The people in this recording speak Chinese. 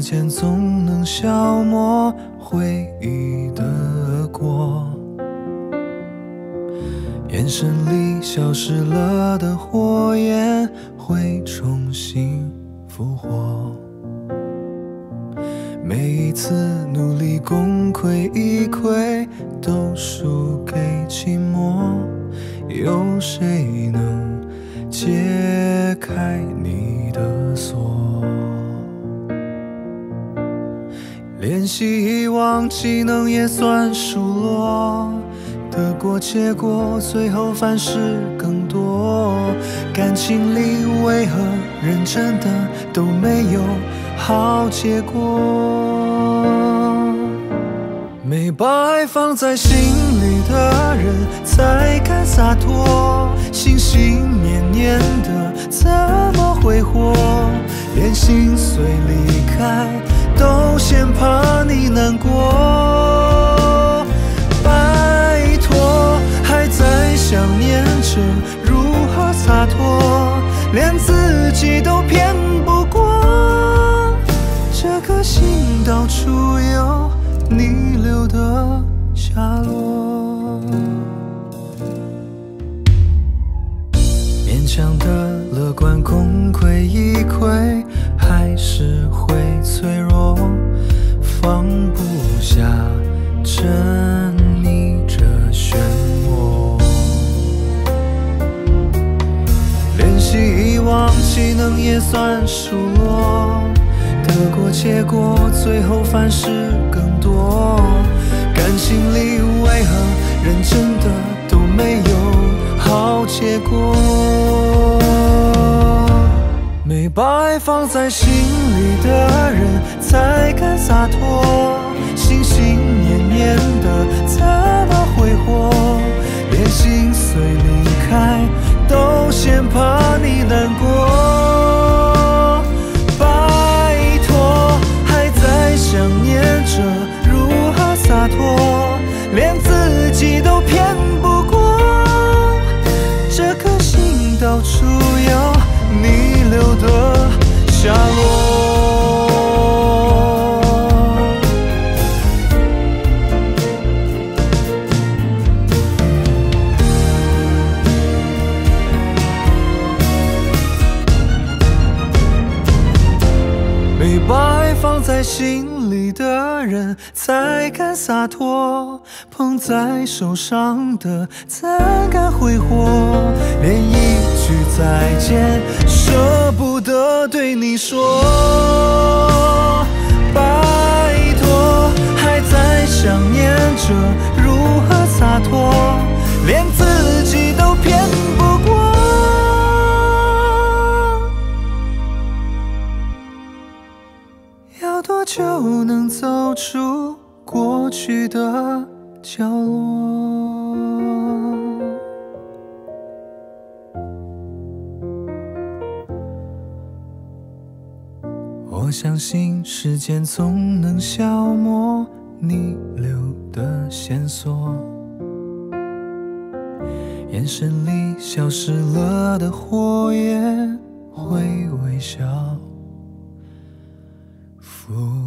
间总能消磨回忆的过，眼神里消失了的火焰会重新复活。每一次努力功亏一篑，都输给寂寞。有谁能解开你的锁？练习遗忘技能也算数落，得过且过，最后反噬更多。感情里为何认真的都没有好结果？没把爱放在心里的人才敢洒脱，心心念念的怎么挥霍？连心碎离开都嫌怕你难过。拜托，还在想念着如何洒脱，连自己都骗不过。这颗心到处有你留的下落，勉强的乐观功亏一篑，还是会脆弱，放不下沉溺着漩涡。练习遗忘技能也算数落，得过且过，最后反噬更多。感情里为何认真的都没有好结果？没把爱放在心里的人才敢洒脱，心心念念的怎么挥霍？连心碎离开都嫌怕你难过。拜托，还在想念着如何洒脱，连自己都骗不过。这颗心到处有你留的下落。没把爱放在心里的人才敢洒脱，捧在手上的怎敢挥霍？连一句再见舍不得对你说。拜托，还在想念着如何洒脱，连自己都骗不过。要多久能走出过去的角落？我相信时间总能消磨你留的线索，眼神里消失了的火焰会微笑复